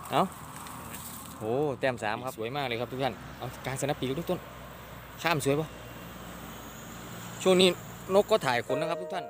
เอาโอ้แต้ม3ครับสวยมากเลยครับทุกท่านเอาการสนับปีกทุกต้นข้ามสวยปะช่วงนี้นกก็ถ่ายขนนะครับทุกท่าน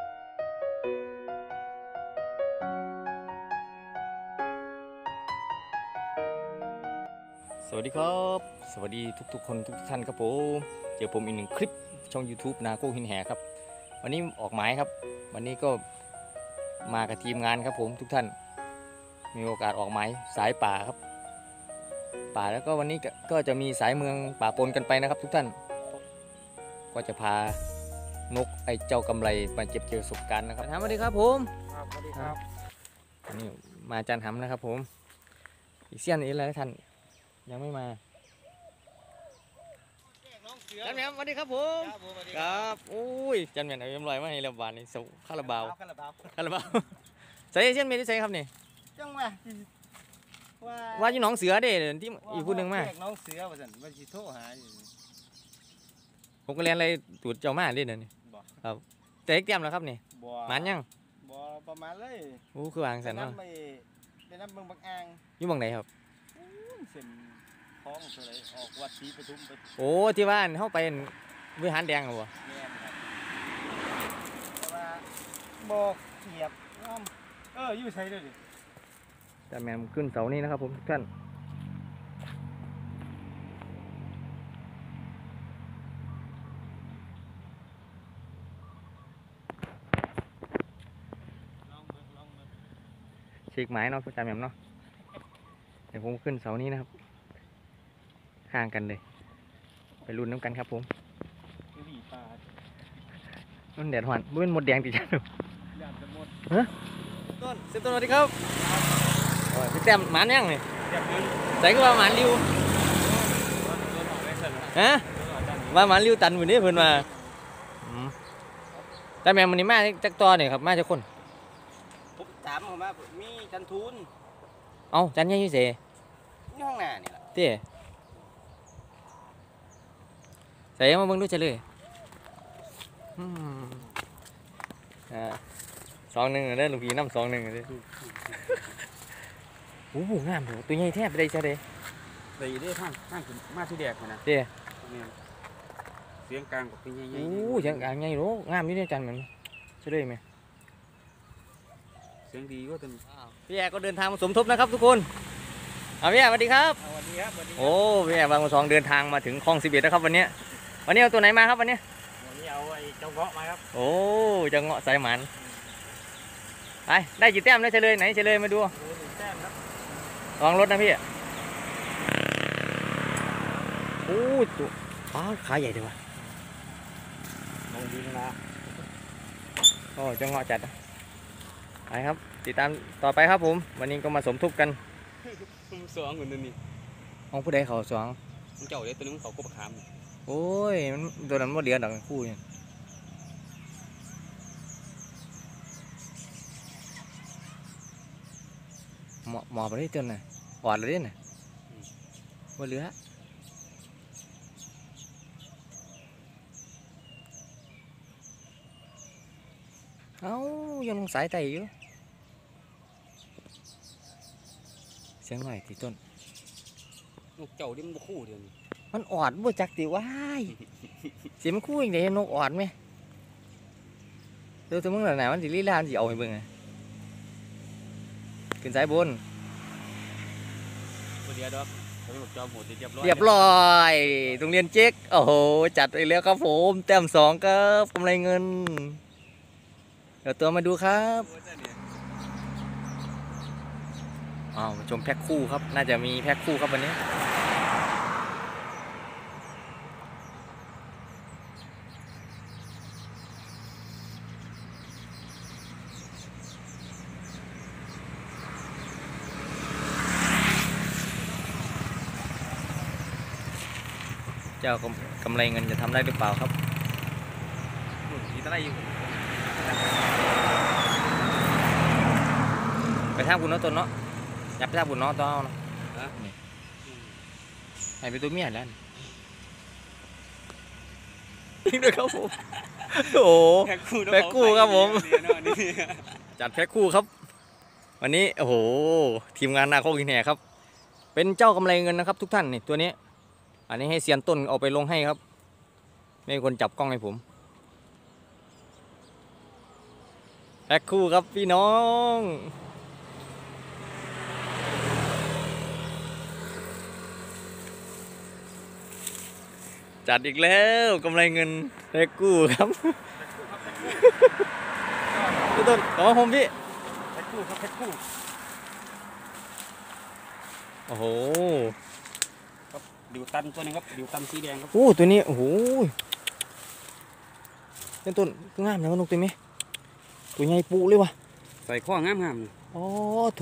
สวัสดีครับสวัสดีทุกคนทุกท่านครับผมเจอผมอีก1คลิปช่อง YouTube นาโก้หินแห่ครับวันนี้ออกหมายครับวันนี้ก็มากับทีมงานครับผมทุกท่านมีโอกาสออกหมายสายป่าครับป่าแล้วก็วันนี้ก็จะมีสายเมืองป่าปนกันไปนะครับทุกท่านก็จะพานกไอ้เจ้ากำไรมาเก็บเกี่ยวประสบการณ์นะครับสวัสดีครับผมครับสวัสดีครับอันนี้มาจันหำนะครับผมอีกเสี้ยนอีกแล้วท่านยังไม่มาจันแหม่มสวัสดีครับผมครับโอ้ยจันแหม่มเอาเอ็มลอยมาให้ระบาดนี่สุข้าระบาวข้าระบาวใส่เส้นเมย์ที่ใส่ครับนี่จังหวะว่าอยู่หนองเสือเด้ที่อีกผู้หนึ่งมาน้องเสือว่าสันว่าสิโทรหาอยู่ผมก็เรียนอะไรตูดเจ้ามาเล่นนี่ครับแต่เต็มแล้วครับนี่มันยังบ่ประมาณเลยโอ้คือวางสันเนาะเป็นน้ำเมืองบางอ่างอยู่บังไหนครับเส้นคลองอะไรออกวัดศรีปทุมไปโอ้ที่บ้านเข้าไปวิหารแดงเหรอแม่นครับแต่ว่าบ่เกียบอยู่ใช้ด้วยดิแต่แมมขึ้นเสานี้นะครับผมทุกท่านเช็คไม้เนาะจำแมมเนาะเดี๋ยวผมขึ้นเสานี้นะครับห่างกันเลยไปรุ่นน้ำกันครับผมมันแดดหวานมันหมดแดงติดจันฮะต้นเซฟต้นสวัสดีครับพี่แต้มหมานยังไงใส่ก็ว่าหมานริวฮะว่าหมานริวตันวันนี้เพิ่นมาแต่แม่มันนี่มาจากตัวเนี่ยครับมาจากคนผมถามผมว่ามีจันทูนเอาจันยังอยู่เสนี่ห้องหน้านี่แหละเต้ใส่มาเบิ่งดูจะเลย2-1เด้อลูกพี่น้ำ2-1เด้อโอ้โหงามเลยตัวใหญ่แทบไปได้ซะเด้ได้ได้ท่านมาที่แดกนะเต้เสียงกลางกับเป็นใหญ่โอ้เสียงกลางใหญ่โหงามอยู่ในจันเหมือนซะเลยไหมเสียงดีก็เป็นพี่แอร์ก็เดินทางมาสมทบนะครับทุกคนพี่แอร์สวัสดีครับสวัสดีครับโอ้พี่แอร์บางกระสองเดินทางมาถึงคลอง11แล้วครับวันนี้เอาตัวไหนมาครับวันนี้เอาไอ้เจ้าเงาะมาครับโอ้เจ้าเงาะสายหมันไปได้กี่แต้มแล้วเฉลยไหนเฉลยมาดูแต้มครับลองรถนะพี่โอ้ตัวขาใหญ่ดีว่ะลงดินนะโอ้เจ้าเงาะจัดไปครับติดตามต่อไปครับผมวันนี้ก็มาสมทบกัน 2คนนี่ของผู้ใดเขา 2เจ้าเดี๋ยวตัวนึงเขาก็ประคามโอ้ยมันตัวนั้นมันเดือดดอกคู่เนี่ยหมอไปได้ตัวน่ะหวานเลยน่ะว่าเหลือเอ้ายังสายไตอยู่เสียงหน่อยที่ต้นนกเจ้าดิมันคู่เดียวนี้มันอ่อนบ่จักติว้ายเสียงมันคู่อย่างเดียวนกอ่อนไหมเดี๋ยวตัวมึงหน่อยมันสิลีลาสิเอาให้เบิ่งไงขึ้นสายบนเดี๋ยวดอกผมบอกจอมโหดเรียบร้อยเรียบร้อยโรงเรียนเจ๊กโอ้โหจัดไปแล้วครับผมแต้ม2ครับกำไรเงินเดี๋ยวตัวมาดูครับมาชมแพ็คคู่ครับน่าจะมีแพ็คคู่ครับวันนี้เจ้ากำไรเงินจะทำได้หรือเปล่าครับมีอะไรอยู่ไปทางบุญเนาะต้นเนาะอยากไปทางบุญเนาะต้นเนาะให้ไปตัวเมียแล้วทิ้งด้วยครับผมโอ้แพ็คคู่ครับผมจัดแพ็คคู่ครับวันนี้โอ้โหทีมงานนาโคกินแห่ครับ เป็นเจ้ากำไรเงินนะครับทุกท่านนี่ตัวนี้ อันนี้ให้เซียนต้นเอาไปลงให้ครับไม่มีคนจับกล้องให้ผมแพ็คคู่ครับพี่น้องจัดอีกแล้วกำไรเงินแพ็คคู่ครับพี่ต้นขอผมพี่แพ็คคู่ครับแพ็คคู่โอ้โหครับดิวตันตัวหนึงครับดิวตันสีแดงครับโอ้ตัวนี้โอ้โหเป็นต้นก็งามนะนกตัวนี้ตัวใหญ่ปูเลยวะใส่ข้องามอ๋อโถ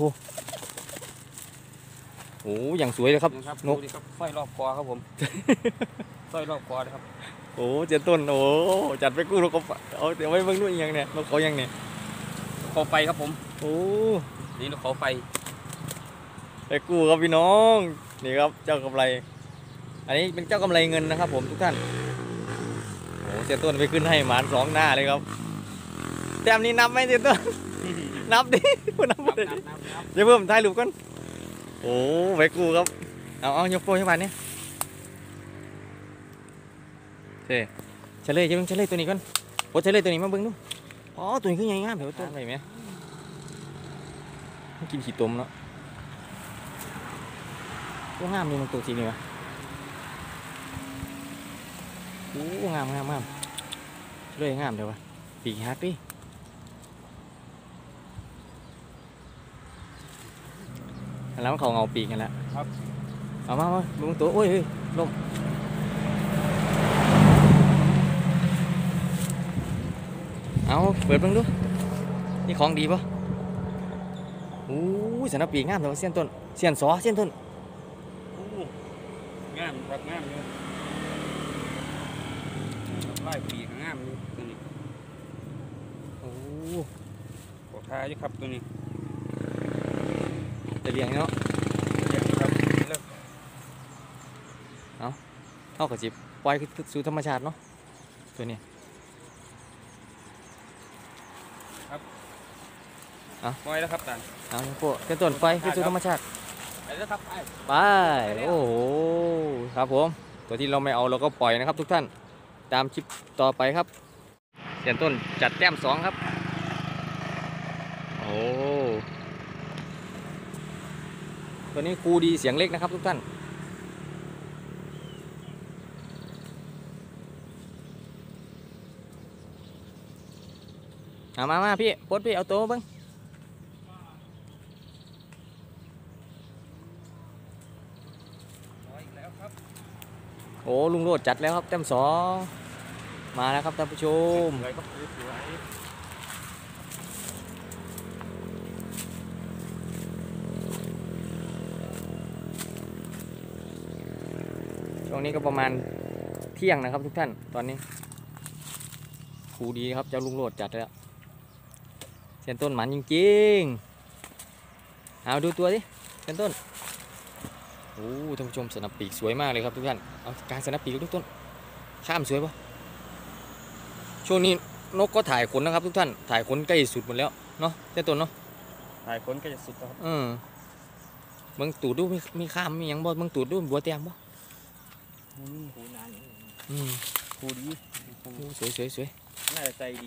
โอ้อย่างสวยเลยครับๆนะครับนกดูดิครับสร้อยรอบคอครับผม สร้อยรอบคอนะครับโอ้เจ้าต้นโอ้จัดไปกู้นกเขาเอาเดี๋ยวไว้เบิ่งด้วยอีกอย่างเนี่ยนกเขายังเนี่ยเขาไฟครับผมโอ้นี่นกเขาไฟไปกู้ครับพี่น้องนี่ครับเจ้ากำไร อันนี้เป็นเจ้ากำไรเงินนะครับผมทุกท่านโอ้เจ้าต้นไปขึ้นให้หมานสองหน้าเลยครับแต้มนี้นับไหมเจ้าต้น นับดินับดินับอย่าเพิ่มถ่ายรูปก่อนโอ้ไปกู้ครับเอายกโป้ยกบานนี่เช่เฉลยจะเบิ่งเฉลยตัวนี้ก่อนโอ้เฉลยตัวนี้มาเบิ่งดูอ๋อตัวนี้คือใหญ่งามเดี๋ยวต้นไปไหมมันกินขี้ตมเนาะตัวงามนี่มันตัวจริงเลยวะโอ้งามเฉลยงามเดี๋ยววะปีกฮักดิแล้วมันเขาเงาปีกกันแล้วครับเอามาดูตัวโอ้ยเฮ้ยลมเอาเปิดเบิ่งดูนี่ของดีปะโอ้ยสันปีกงามแต่ว่าเสี้ยนต้นเสี้ยนสอเสี้ยนต้นโอ้งามครับงามเลยไล่ปีกงามเลยตัวนี้โอ้ขอทายอยู่ครับตัวนี้จะเลี้ยงเนาะเดี๋ยวครับเลิกเท่ากับจิบปล่อยสู่ธรรมชาติเนาะตัวนี้ปล่อยแล้วครับตาเอาพวกเสี้ยนต้นไปสู่ธรรมชาติไปแล้วครับไปไปโอ้โหครับผมตัวที่เราไม่เอาเราก็ปล่อยนะครับทุกท่านตามคลิปต่อไปครับเสียนต้นจัดแต้ม2ครับโอ้ตัวนี้ครูดีเสียงเล็กนะครับทุกท่านเอามาพี่โพสพี่เอาตัวบ้างปล่อยอีกแล้วครับโอ้ลุงโรดจัดแล้วครับแต้ม2มาแล้วครับท่านผู้ชมสวยครับสวยช่วงนี้ก็ประมาณเที่ยงนะครับทุกท่านตอนนี้ครูดีครับเจ้าลุงโรดจัดแล้วเส้นต้นหมันจริงๆเอาดูตัวดิเส้นต้นโอ้ท่านผู้ชมสนับปีกสวยมากเลยครับทุกท่านเอาการสนับปีกทุกต้นข้ามสวยปะช่วงนี้นกก็ถ่ายขนนะครับทุกท่านถ่ายขนใกล้สุดหมดแล้วเนาะเส้นต้นเนาะถ่ายคนก็จะสุดแล้วครับเบิ่งตูดดูมีข้ามมีหยังบ่เบิ่งตูดดูบัวเตียมบ่ครูนานครูดีสวยน่าจะใจดี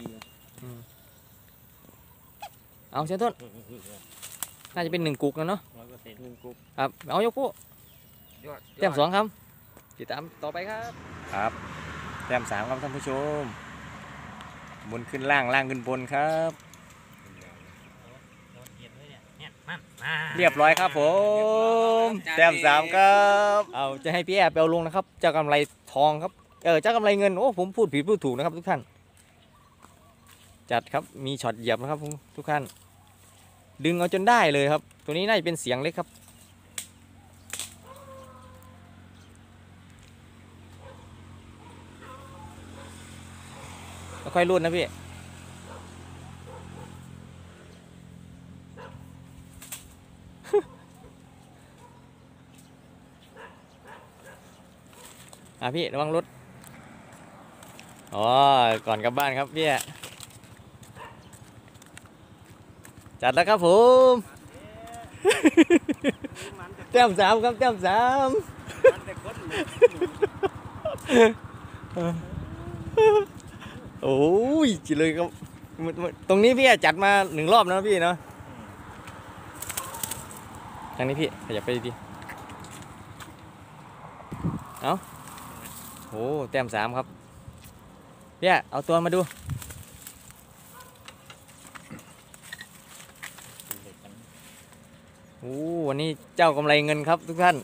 เอาเส้นต้นน่าจะเป็น1กุกแล้วเนาะ 100%หนึ่งกุ๊กครับเอายกปุ๊ยอดแต้ม2ครับติดตามต่อไปครับครับแต้ม3ครับท่านผู้ชมบนขึ้นล่างล่างขึ้นบนครับเรียบร้อยครับผมแต้ม3ครับเอาจะให้พี่แอบไปเอาลงนะครับเจ้ากำไรทองครับเจ้ากำไรเงินโอ้ผมพูดผิดพูดถูกนะครับทุกท่านจัดครับมีช็อตเหยียบนะครับทุกท่านดึงเอาจนได้เลยครับตัวนี้น่าจะเป็นเสียงเล็กครับค่อยๆรูดนะพี่พี่ระวังรถอ๋อก่อนกลับบ้านครับพี่จัดแล้วครับผมมันจะแต้มสามครับแต้มสามมันแต่คนเลยโอ้ยจิเลยครับตรงนี้พี่จัดมา1 รอบนะพี่เนาะทางนี้พี่ขยับไปดีๆเอาโอ้แต้มสามครับพี่เอาตัวมาดูโอ้วันนี้เจ้ากำไรเงินครับทุกท่าน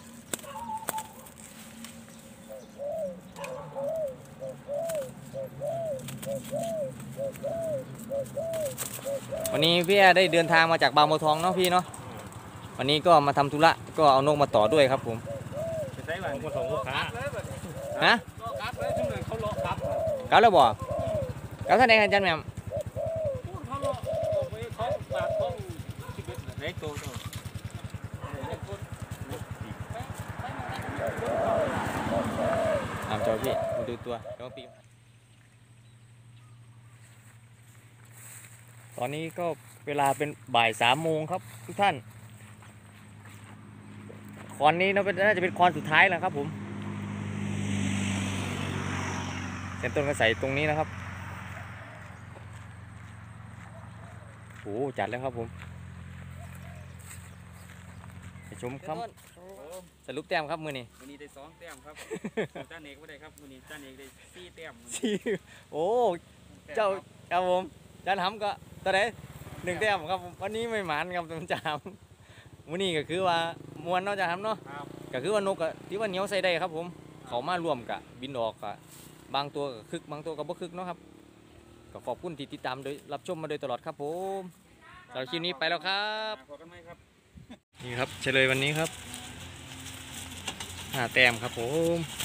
วันนี้พี่ได้เดินทางมาจากบางบัวทองเนาะพี่เนาะวันนี้ก็มาทำธุระก็เอานกมาต่อด้วยครับผมไปใช้บ้านคนส่งลูกค้าฮะครับเลยทุกเลยเขาเลาะครับเก้าแล้วบ่เก้าท่านไหนกันจันแหม่มพูดเขาเลาะออกไปเขาปากเขาชีวิตเล็กโตโตเอาจอพี่มาดูตัวแล้วก็ปีกตอนนี้ก็เวลาเป็นบ่าย3 โมงครับทุกท่านคอนนี้น่าจะเป็นคอนสุดท้ายแล้วครับผมเส้นต้นกระใสตรงนี้นะครับโอ้จัดแล้วครับผมไปชมครับสรุปแต้มครับมือนี่วันนี้ได้2 แต้มครับจ้าเอกไม่ได้ครับวันนี้จ้าเอกได้4 แต้มโอ้เจ้าครับผมจันทำก็ตอนไหน1 แต้มครับผมวันนี้ไม่หมานครับตุนจามวันนี้ก็คือว่ามวนเนาะจะทำเนาะครับก็คือว่านกก็ที่ว่าเหนียวใส่ได้ครับผมเขามารวมกับบินออกกับบางตัวก็คึกบางตัวก็บ่คึกเนาะครับก็ขอบคุณที่ติดตามโดยรับชมมาโดยตลอดครับผมสำหรับคลิปนี้ไปแล้วครับขอกันไหมครับนี่ครับเฉลยวันนี้ครับ5 แต้มครับผม